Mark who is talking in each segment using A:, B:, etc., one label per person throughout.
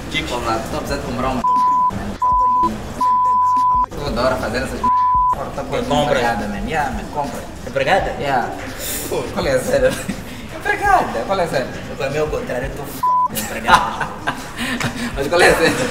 A: Tipo, lá, estou a precisar de comprar um. Eu adoro fazer essas. Porta com empregada, man. Yeah, man, compra.
B: Empregada?
A: Yeah. Qual é a sério? Empregada, qual é a sério?
B: Para mim, ao contrário, eu tô empregada.
A: Mas qual é a sério?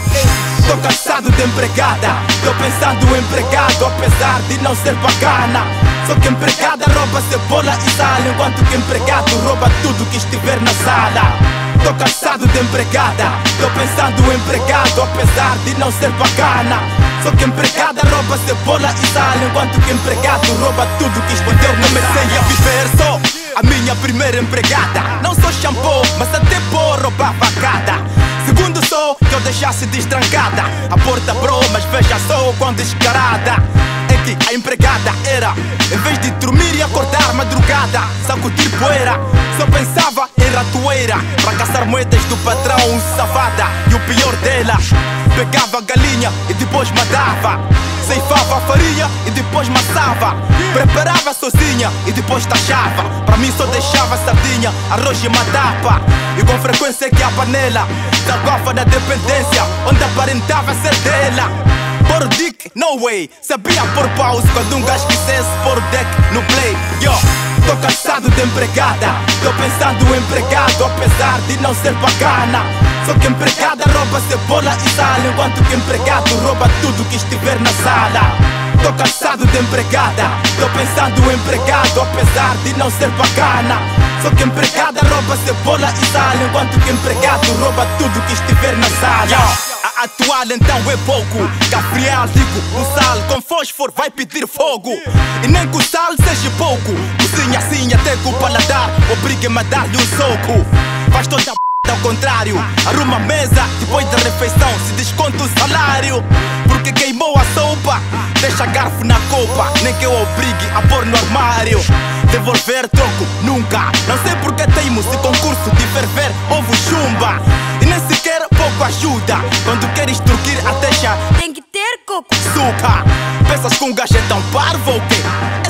C: Tô cansado de empregada, tô pensando em empregado, apesar de não ser bacana. Só que empregada rouba cebola e sal, enquanto que empregado rouba tudo que estiver na sala. Tô cansado de empregada, tô pensando em empregado, apesar de não ser bacana. Só que empregada rouba cebola e sal, enquanto que empregado rouba tudo que estiver. Eu comecei a viver só a minha primeira empregada. Não sou shampoo, mas até por roubava cada. Segundo só que eu deixasse destrancada a porta, bro, mas veja só quão descarada é que a empregada era. Em vez de dormir e acordar madrugada, sacudir poeira, só pensava em ratoeira para caçar moedas do patrão, safada. E o pior dela, pegava a galinha e depois matava, ceifava a farinha e depois massava, preparava sozinha e depois taxava. Pra mim só deixava sardinha, arroz e uma tapa. E com frequência que a panela salvava da dependência, onde aparentava ser dela. Por dick, no way, sabia por pause quando um gajo quisesse pôr o deck no play. Yo, tô cansado de empregada, tô pensando em empregado, apesar de não ser bacana. Só que empregada rouba cebola e sal, enquanto que empregado rouba tudo que estiver na sala. Tô cansado de empregada, tô pensando em empregado, apesar de não ser bacana. Só que empregada rouba cebola e sal, enquanto que empregado rouba tudo que estiver na sala. A atual então é pouco, Gabriel digo, o sal com fósforo vai pedir fogo. E nem que o sal seja pouco, cozinha assim até que o paladar obriga-me a dar-lhe um soco. Faz toda a ao contrário, arruma a mesa depois da refeição, se desconta o salário. Porque queimou a sopa, deixa garfo na copa, nem que eu obrigue a pôr no armário. Devolver troco, nunca. Não sei porque teimo se concurso de ferver ovo chumba. E nem sequer pouco ajuda, quando quer extorquir a deixa
D: tem que ter coco.
C: Suca, pensas que um gajo é tão parvo ou quê?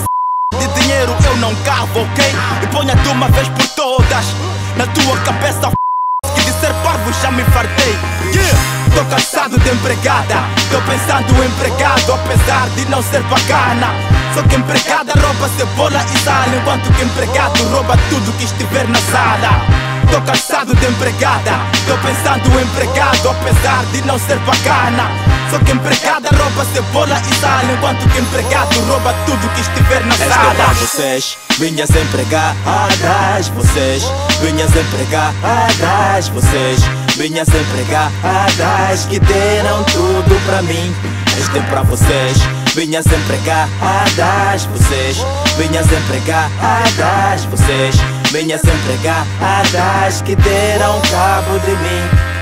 C: De dinheiro eu não cavo, ok? E ponha de uma vez por todas na tua cabeça que de ser parvo já me fartei. Yeah. Tô cansado de empregada, tô pensando em empregado, apesar de não ser bacana. Só que empregada rouba cebola e sal, enquanto que empregado rouba tudo que estiver na sala. Tô cansado de empregada, tô pensando em empregado, apesar de não ser bacana. Só que empregada rouba cebola e sal, enquanto que empregado rouba tudo que estiver na sala.
E: Esta é pra vocês, minhas empregadas, vocês, minhas empregadas, vocês, minhas empregadas que deram tudo pra mim. Este é pra vocês, minhas empregadas, vocês, minhas empregadas, vocês, minhas empregadas que deram cabo de mim.